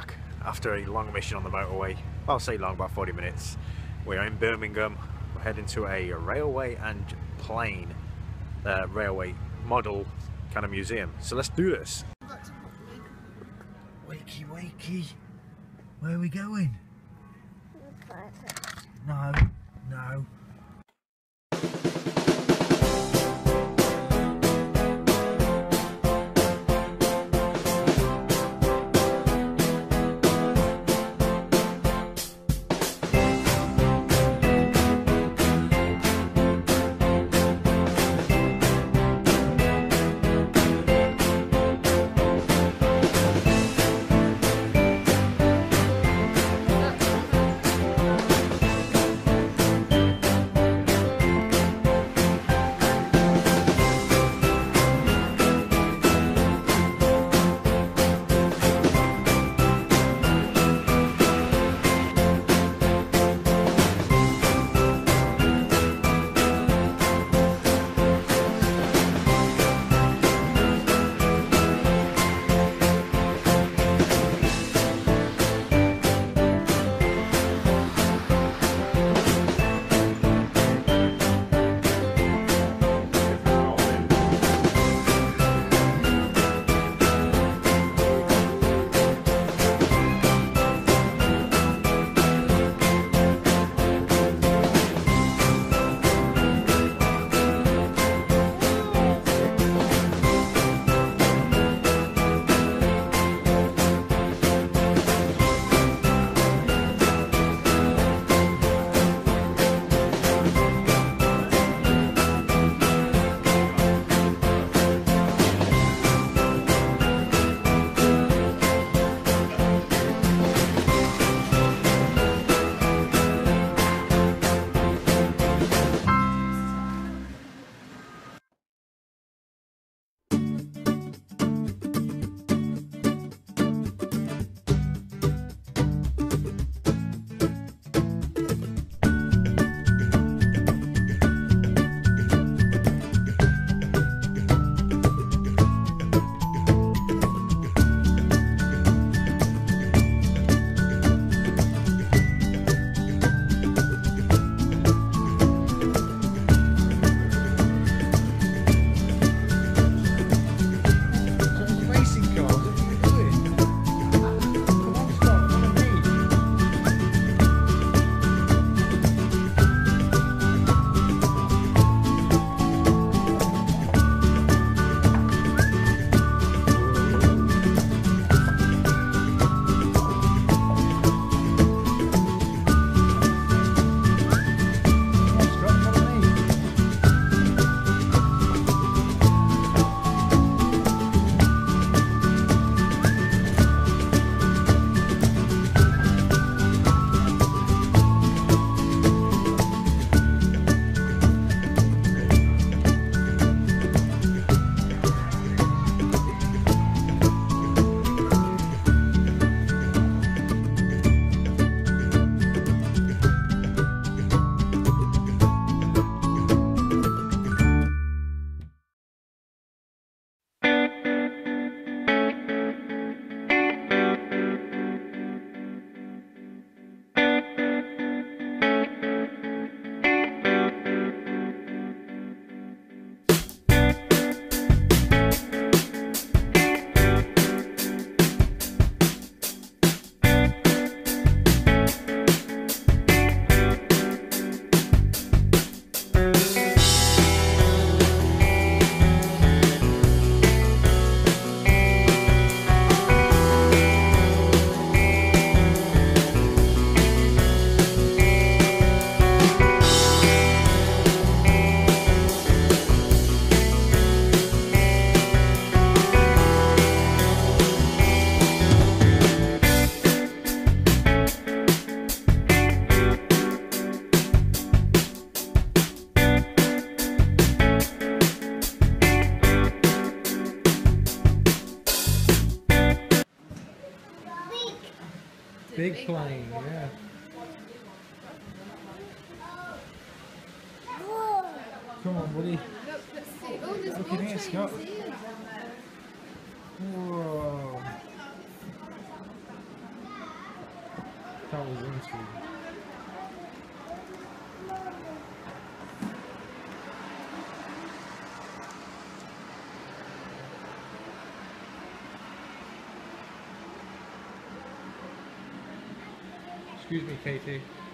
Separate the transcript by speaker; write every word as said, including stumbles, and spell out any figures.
Speaker 1: back after a long mission on the motorway. I'll say long, about forty minutes. We are in Birmingham. We're heading to a railway and plane uh, railway model kind of museum. So let's do this. Wakey, wakey. Where are we going? No, no.
Speaker 2: Big plane, yeah. Come on, buddy. Look in here, Scott. Whoa. Coventry. Excuse me, Katie.